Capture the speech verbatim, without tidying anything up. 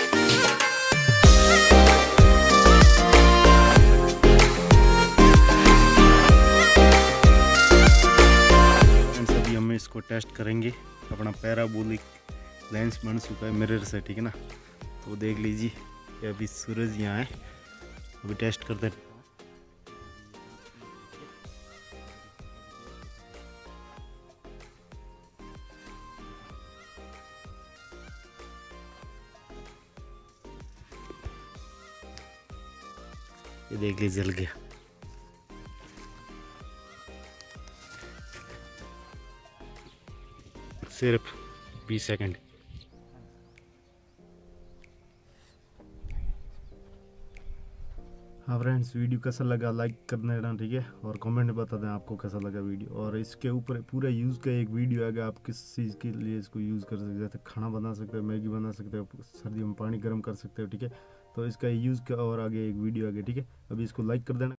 इसको टेस्ट करेंगे। अपना पैराबोलिक लेंस बन चुका है मिरर से, ठीक है ना। तो देख लीजिए कि अभी सूरज यहाँ है, अभी टेस्ट करते हैं। ये देख लीजिए जल गया। सिर्फ बीस सेकंड। हाँ फ्रेंड्स, वीडियो कैसा लगा लाइक कर देना, ठीक है। और कमेंट में बता दें आपको कैसा लगा वीडियो। और इसके ऊपर पूरा यूज़ का एक वीडियो आएगा, आप किस चीज़ के लिए इसको यूज़ कर सकते हो। जैसे खाना बना सकते हो, मैगी बना सकते हो, सर्दियों में पानी गर्म कर सकते हो, ठीक है। तो इसका यूज़ का और आगे एक वीडियो आगे, ठीक है। अभी इसको लाइक कर देना।